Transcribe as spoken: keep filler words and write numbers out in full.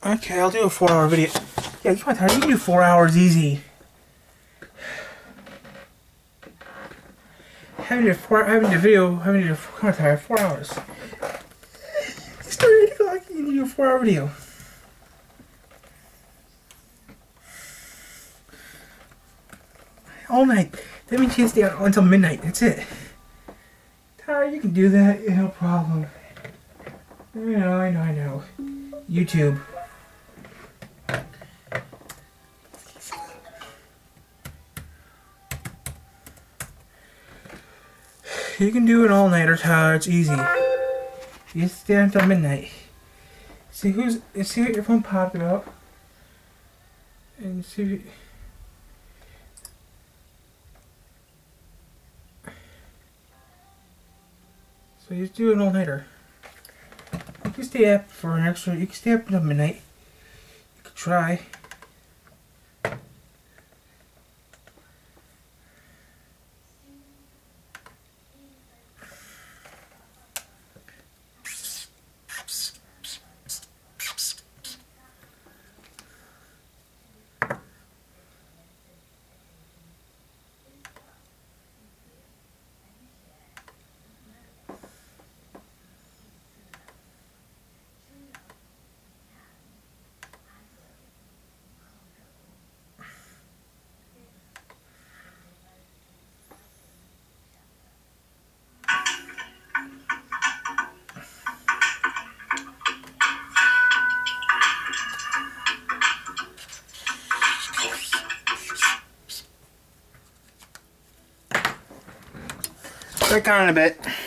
Okay, I'll do a four hour video. Yeah, you want You can do four hours easy. Having a four, having a video, having a come on, Tyler, four hours. Start eight o'clock. You can do a four hour video. All night. That means you can stay out until midnight. That's it. Tyler, you can do that. No problem. I know, I know, I know. YouTube. You can do an all-nighter, Tyler. It's easy. You just stay until midnight. See who's. See what your phone popped about. And see. If you, so you just do an all-nighter. You can stay up for an extra. You can stay up until midnight. You could try. Back on in a bit.